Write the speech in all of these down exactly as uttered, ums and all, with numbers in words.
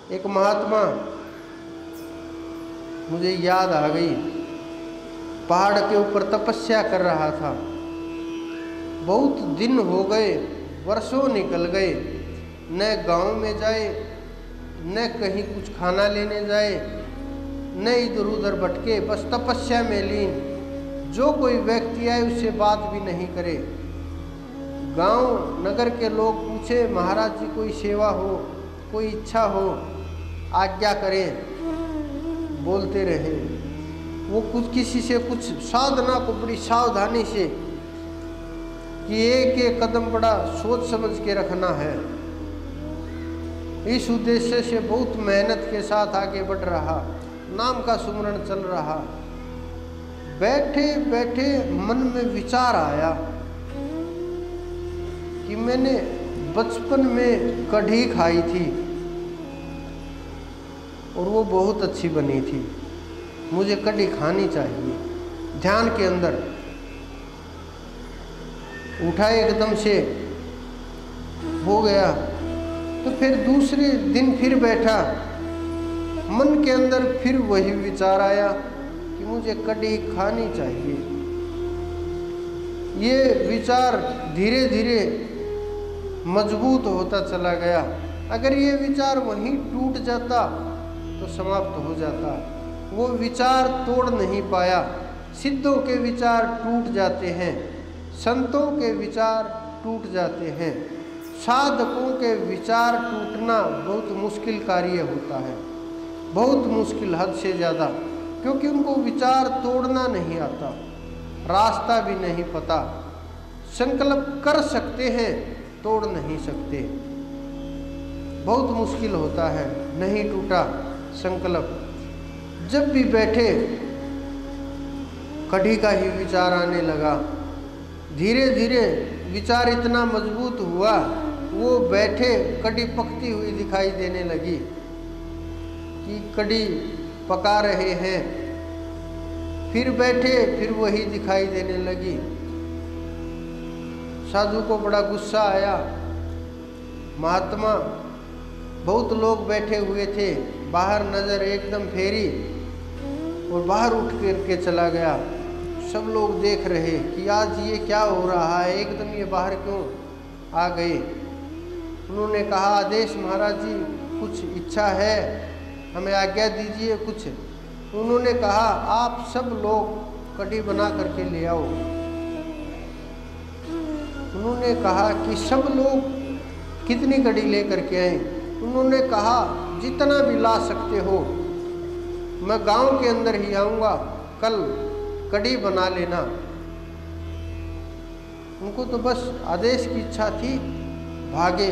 एक महात्मा मुझे याद आ गई, पहाड़ के ऊपर तपस्या कर रहा था। बहुत दिन हो गए, वर्षों निकल गए, न गांव में जाए, न कहीं कुछ खाना लेने जाए, न इधर उधर भटके, बस तपस्या में लीन। जो कोई व्यक्ति आए उससे बात भी नहीं करे। गांव नगर के लोग पूछे, महाराज जी कोई सेवा हो, कोई इच्छा हो, आज्ञा करें, बोलते रहे। वो कुछ किसी से कुछ साधना को बड़ी सावधानी से कि एक एक कदम बड़ा सोच समझ के रखना है, इस उद्देश्य से बहुत मेहनत के साथ आगे बढ़ रहा, नाम का सुमरण चल रहा। बैठे बैठे मन में विचार आया कि मैंने बचपन में कढ़ी खाई थी और वो बहुत अच्छी बनी थी, मुझे कढ़ी खानी चाहिए। ध्यान के अंदर उठा, एकदम से हो गया। तो फिर दूसरे दिन फिर बैठा, मन के अंदर फिर वही विचार आया कि मुझे कढ़ी खानी चाहिए। ये विचार धीरे धीरे मजबूत होता चला गया। अगर ये विचार वहीं टूट जाता तो समाप्त हो जाता। वो विचार तोड़ नहीं पाया। सिद्धों के विचार टूट जाते हैं, संतों के विचार टूट जाते हैं। साधकों के विचार टूटना बहुत मुश्किल कार्य होता है, बहुत मुश्किल, हद से ज़्यादा, क्योंकि उनको विचार तोड़ना नहीं आता, रास्ता भी नहीं पता। संकल्प कर सकते हैं, तोड़ नहीं सकते, बहुत मुश्किल होता है। नहीं टूटा संकल्प। जब भी बैठे कढ़ी का ही विचार आने लगा। धीरे धीरे विचार इतना मजबूत हुआ, वो बैठे कढ़ी पकती हुई दिखाई देने लगी कि कढ़ी पका रहे हैं। फिर बैठे, फिर वही दिखाई देने लगी। साधु को बड़ा गुस्सा आया। महात्मा, बहुत लोग बैठे हुए थे, बाहर नज़र एकदम फेरी और बाहर उठ करके चला गया। सब लोग देख रहे कि आज ये क्या हो रहा है, एकदम ये बाहर क्यों आ गए। उन्होंने कहा, आदेश महाराज जी, कुछ इच्छा है, हमें आज्ञा दीजिए कुछ। उन्होंने कहा, आप सब लोग कढ़ी बना करके ले आओ। उन्होंने कहा कि सब लोग कितनी कढ़ी ले करके आए। उन्होंने कहा, जितना भी ला सकते हो, मैं गांव के अंदर ही आऊँगा, कल कढ़ी बना लेना। उनको तो बस आदेश की इच्छा थी, भागे।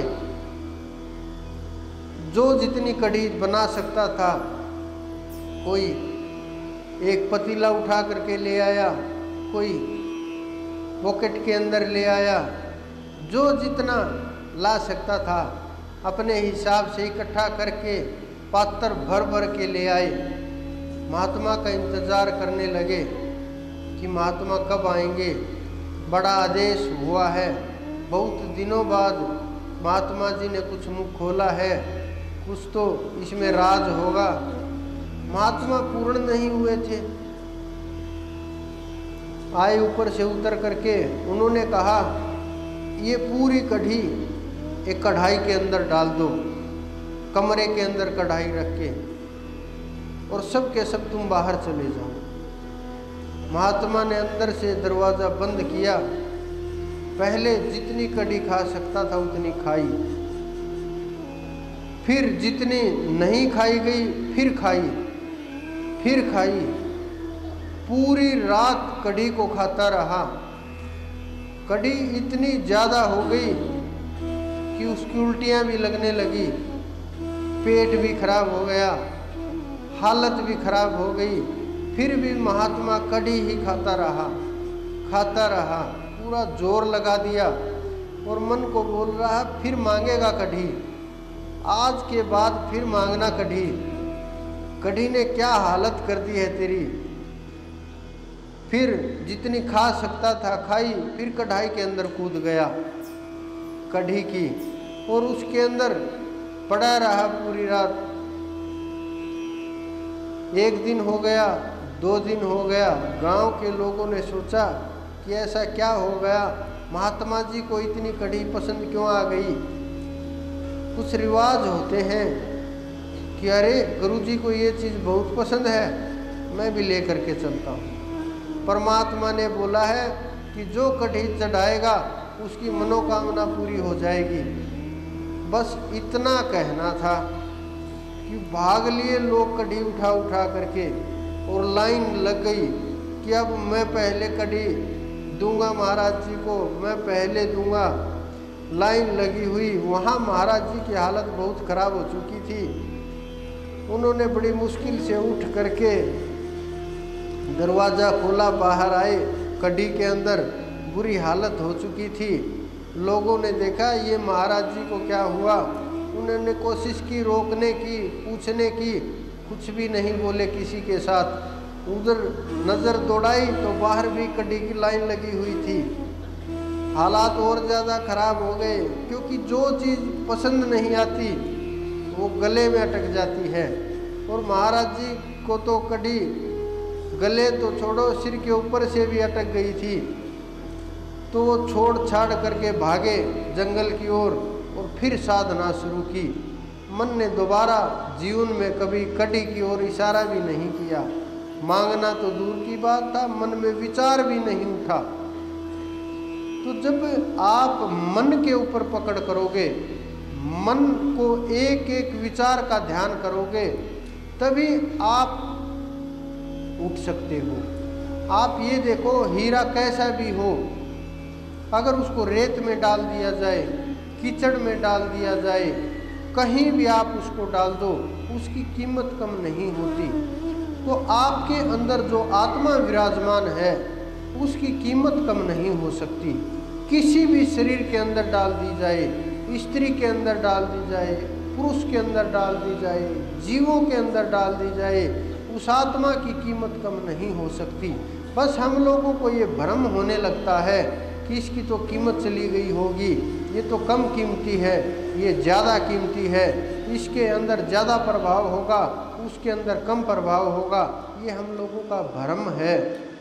जो जितनी कढ़ी बना सकता था, कोई एक पतीला उठा करके ले आया, कोई पॉकेट के अंदर ले आया। जो जितना ला सकता था अपने हिसाब से इकट्ठा करके पात्र भर भर के ले आए। महात्मा का इंतज़ार करने लगे कि महात्मा कब आएंगे। बड़ा आदेश हुआ है, बहुत दिनों बाद महात्मा जी ने कुछ मुँह खोला है, कुछ तो इसमें राज होगा। महात्मा पूर्ण नहीं हुए थे। आए ऊपर से उतर करके, उन्होंने कहा, ये पूरी कढ़ी एक कढ़ाई के अंदर डाल दो, कमरे के अंदर कढ़ाई रख के, और सब के सब तुम बाहर चले जाओ। महात्मा ने अंदर से दरवाज़ा बंद किया। पहले जितनी कढ़ी खा सकता था उतनी खाई, फिर जितनी नहीं खाई गई फिर खाई, फिर खाई। पूरी रात कढ़ी को खाता रहा। कढ़ी इतनी ज़्यादा हो गई कि उसकी उल्टियाँ भी लगने लगी, पेट भी खराब हो गया, हालत भी खराब हो गई। फिर भी महात्मा कढ़ी ही खाता रहा, खाता रहा, पूरा जोर लगा दिया और मन को बोल रहा, फिर मांगेगा कढ़ी, आज के बाद फिर मांगना कढ़ी। कढ़ी ने क्या हालत कर दी है तेरी। फिर जितनी खा सकता था खाई, फिर कढ़ाई के अंदर कूद गया कढ़ी की, और उसके अंदर पड़ा रहा पूरी रात। एक दिन हो गया, दो दिन हो गया, गांव के लोगों ने सोचा कि ऐसा क्या हो गया, महात्मा जी को इतनी कढ़ी पसंद क्यों आ गई। कुछ रिवाज होते हैं कि अरे गुरुजी को ये चीज़ बहुत पसंद है, मैं भी लेकर के चलता हूँ। परमात्मा ने बोला है कि जो कढ़ी चढ़ाएगा उसकी मनोकामना पूरी हो जाएगी। बस इतना कहना था कि भाग लिए लोग कढ़ी उठा उठा करके, और लाइन लग गई कि अब मैं पहले कढ़ी दूंगा महाराज जी को, मैं पहले दूंगा। लाइन लगी हुई, वहाँ महाराज जी की हालत बहुत ख़राब हो चुकी थी। उन्होंने बड़ी मुश्किल से उठ करके दरवाज़ा खोला, बाहर आए, कढ़ी के अंदर बुरी हालत हो चुकी थी। लोगों ने देखा ये महाराज जी को क्या हुआ। उन्होंने कोशिश की रोकने की, पूछने की, कुछ भी नहीं बोले किसी के साथ। उधर नज़र दौड़ाई तो बाहर भी कढ़ी की लाइन लगी हुई थी। हालात और ज़्यादा ख़राब हो गए, क्योंकि जो चीज़ पसंद नहीं आती वो गले में अटक जाती है। और महाराज जी को तो कढ़ी गले तो छोड़ो, सिर के ऊपर से भी अटक गई थी। तो वो छोड़ छाड़ करके भागे जंगल की ओर, और फिर साधना शुरू की। मन ने दोबारा जीवन में कभी कढ़ी की ओर इशारा भी नहीं किया। मांगना तो दूर की बात था, मन में विचार भी नहीं उठा। तो जब आप मन के ऊपर पकड़ करोगे, मन को एक एक विचार का ध्यान करोगे, तभी आप उठ सकते हो। आप ये देखो, हीरा कैसा भी हो, अगर उसको रेत में डाल दिया जाए, कीचड़ में डाल दिया जाए, कहीं भी आप उसको डाल दो, उसकी कीमत कम नहीं होती। तो आपके अंदर जो आत्मा विराजमान है उसकी कीमत कम नहीं हो सकती। किसी भी शरीर के अंदर डाल दी जाए, स्त्री के अंदर डाल दी जाए, पुरुष के अंदर डाल दी जाए, जीवों के अंदर डाल दी जाए, उस आत्मा की कीमत कम नहीं हो सकती। बस हम लोगों को ये भ्रम होने लगता है कि इसकी तो कीमत चली गई होगी, ये तो कम कीमती है, ये ज़्यादा कीमती है, इसके अंदर ज़्यादा प्रभाव होगा, उसके अंदर कम प्रभाव होगा। ये हम लोगों का भ्रम है।